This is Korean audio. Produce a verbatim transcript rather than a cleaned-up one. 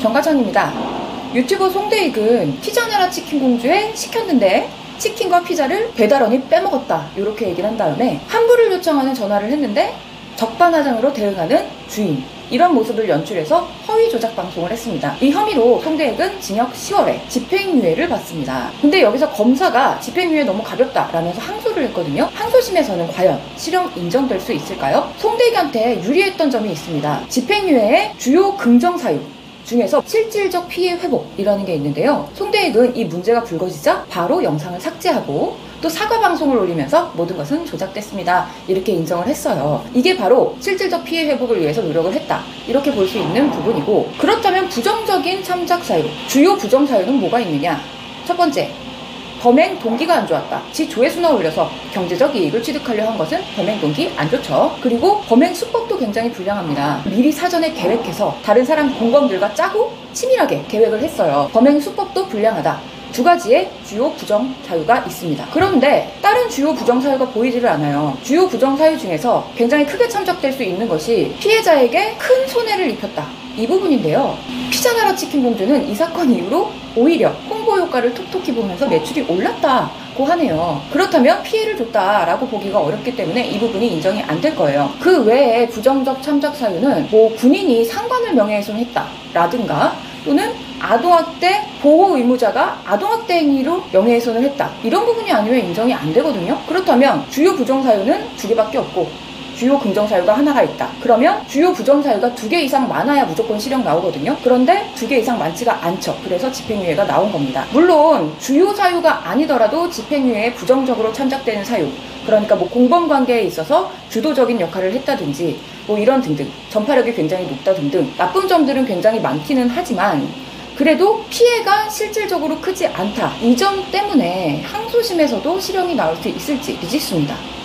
정과장입니다. 유튜버 송대익은 피자나라 치킨공주에 시켰는데 치킨과 피자를 배달원이 빼먹었다, 이렇게 얘기를 한 다음에 환불을 요청하는 전화를 했는데 적반하장으로 대응하는 주인, 이런 모습을 연출해서 허위 조작 방송을 했습니다. 이 혐의로 송대익은 징역 십월에 집행유예를 받습니다. 근데 여기서 검사가 집행유예 너무 가볍다 라면서 항소를 했거든요. 항소심에서는 과연 실형 인정될 수 있을까요? 송대익한테 유리했던 점이 있습니다. 집행유예의 주요 긍정사유 중에서 실질적 피해 회복이라는 게 있는데요. 송대익은 이 문제가 불거지자 바로 영상을 삭제하고 또 사과 방송을 올리면서 모든 것은 조작됐습니다, 이렇게 인정을 했어요. 이게 바로 실질적 피해 회복을 위해서 노력을 했다, 이렇게 볼 수 있는 부분이고, 그렇다면 부정적인 참작 사유, 주요 부정 사유는 뭐가 있느냐? 첫 번째, 범행 동기가 안 좋았다. 지 조회수나 올려서 경제적 이익을 취득하려 한 것은 범행 동기 안 좋죠. 그리고 범행 수법도 굉장히 불량합니다. 미리 사전에 계획해서 다른 사람 공범들과 짜고 치밀하게 계획을 했어요. 범행 수법도 불량하다. 두 가지의 주요 부정 사유가 있습니다. 그런데 다른 주요 부정 사유가 보이지를 않아요. 주요 부정 사유 중에서 굉장히 크게 참작될 수 있는 것이 피해자에게 큰 손해를 입혔다, 이 부분인데요. 피자나라 치킨공주는 이 사건 이후로 오히려 홍보 효과를 톡톡히 보면서 매출이 올랐다고 하네요. 그렇다면 피해를 줬다라고 보기가 어렵기 때문에 이 부분이 인정이 안 될 거예요. 그 외에 부정적 참작 사유는 뭐 군인이 상관을 명예훼손했다 라든가, 또는 아동학대 보호 의무자가 아동학대 행위로 명예훼손을 했다, 이런 부분이 아니면 인정이 안 되거든요. 그렇다면 주요 부정사유는 두 개밖에 없고 주요 긍정사유가 하나가 있다. 그러면 주요 부정사유가 두 개 이상 많아야 무조건 실형 나오거든요. 그런데 두 개 이상 많지가 않죠. 그래서 집행유예가 나온 겁니다. 물론 주요 사유가 아니더라도 집행유예에 부정적으로 참작되는 사유, 그러니까 뭐 공범관계에 있어서 주도적인 역할을 했다든지 뭐 이런 등등, 전파력이 굉장히 높다 등등 나쁜 점들은 굉장히 많기는 하지만 그래도 피해가 실질적으로 크지 않다, 이 점 때문에 항소심에서도 실형이 나올 수 있을지 미지수입니다.